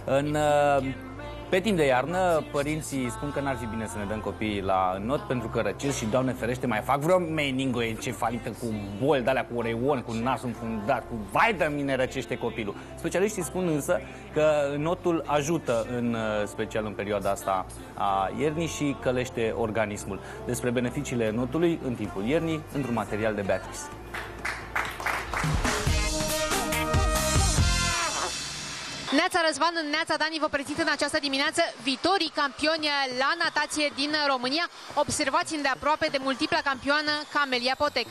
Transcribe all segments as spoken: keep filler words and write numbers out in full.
În, pe timp de iarnă, părinții spun că n-ar fi bine să ne dăm copiii la not pentru că răcesc și, Doamne ferește, mai fac vreo meningoencefalită cu boli de-alea, cu oreion, cu nasul înfundat, cu vai de mine răcește copilul. Specialiștii spun însă că notul ajută, în special în perioada asta a iernii, și călește organismul. Despre beneficiile notului în timpul iernii, într-un material de Beatrice. Neața Răzvan, Neața Dani, vă prezint în această dimineață viitorii campioni la natație din România. Observați îndeaproape de multipla campioană Camelia Potec.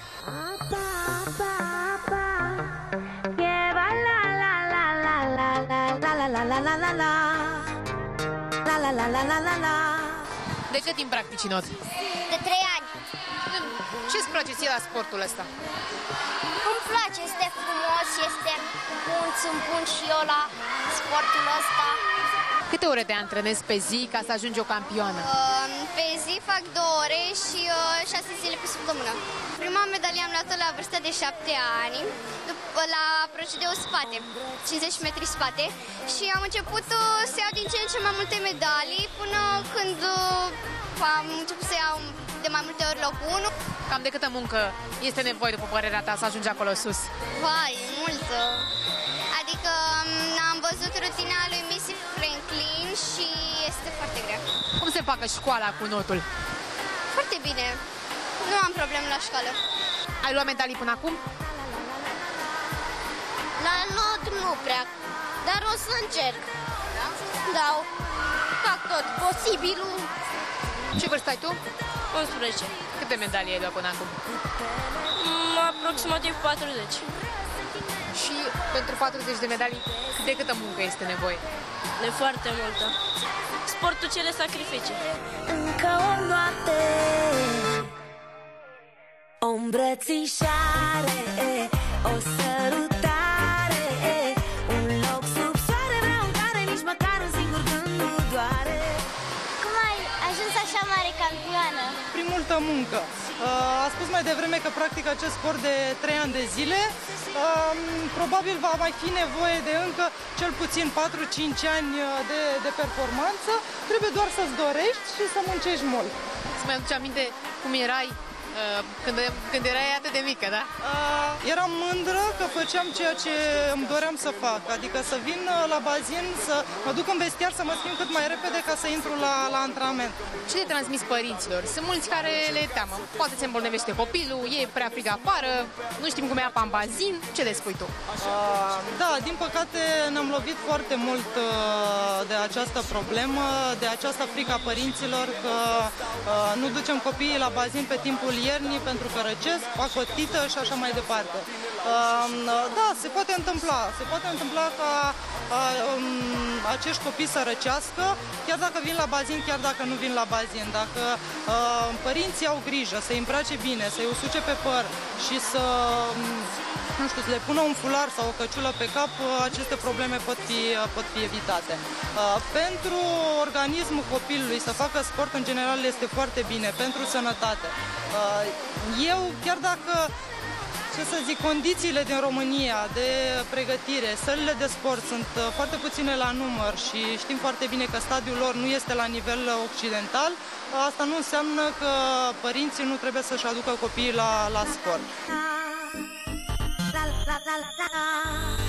De cât timp practici not? De trei ani. Ce-ți place ție la sportul ăsta? Îmi place, este frumos, este bun, sunt bun și eu la sportul ăsta. Câte ore te antrenezi pe zi ca să ajungi o campioană? Uh, pe zi fac două ore și uh, șase zile pe săptămână. Prima medalie am luat-o la vârsta de șapte ani, după, la procedeu spate, cincizeci metri spate, și am început uh, să iau din ce în ce mai multe medalii până când uh, am început să iau de mai multe ori locul unu. Cam de câtă muncă este nevoie, după părerea ta, să ajungi acolo sus? Vai, multă! Adică am văzut rutina lui Missy Franklin și este foarte grea. Cum se facă școala cu notul? Foarte bine. Nu am probleme la școală. Ai luat medalii până acum? La not nu prea, dar o să încerc. Da, fac tot posibilul. Ce vârstă ai tu? unsprezece. Câte medalii ai luat până acum? Mm, aproximativ patruzeci. Și pentru patruzeci de medalii, de câtă muncă este nevoie? De foarte multă. Sportul cere sacrificii. Încă o noapte, o îmbrățișare, o sărutare, un loc sub soare, vreau în care nici măcar un singur gând nu doare. Cum ai ajuns așa mare campioană? Prin multă muncă. A spus mai devreme că practic acest sport de trei ani de zile. Probabil va mai fi nevoie de încă cel puțin patru cinci ani de, de performanță. Trebuie doar să-ți dorești și să muncești mult. Să-mi aduce aminte cum erai uh, când, când erai atât de mică, da? Uh, eram mândră că făceam ceea ce îmi doream să fac. Adică să vin la bazin, să mă duc în vestiar, să mă schimb cât mai repede ca să intru la, la antrenament. Ce le transmis părinților? Sunt mulți care le teamă. Poate se îmbolnăvește copilul, e prea frig afară, nu știm cum e apa în bazin. Ce le spui tu? Uh, da, din păcate ne-am lovit foarte mult uh, de această problemă, de această frică a părinților că uh, nu ducem copiii la bazin pe timpul iernii pentru că răcesc, fac o tită și așa mai departe. Uh, da, se poate întâmpla. Se poate întâmpla ca uh, um, acești copii să răcească, chiar dacă vin la bazin, chiar dacă nu vin la bazin. Dacă uh, părinții au grijă să-i îmbrace bine, să-i usuce pe păr și să, nu știu, să le pună un fular sau o căciulă pe cap, aceste probleme pot fi, pot fi evitate. Uh, pentru organismul copilului să facă sport în general este foarte bine, pentru sănătate. Uh, eu, chiar dacă, ce să zic, condițiile din România de pregătire, sălile de sport sunt foarte puține la număr și știm foarte bine că stadiul lor nu este la nivel occidental, asta nu înseamnă că părinții nu trebuie să-și aducă copiii la, la sport. La, la, la, la, la.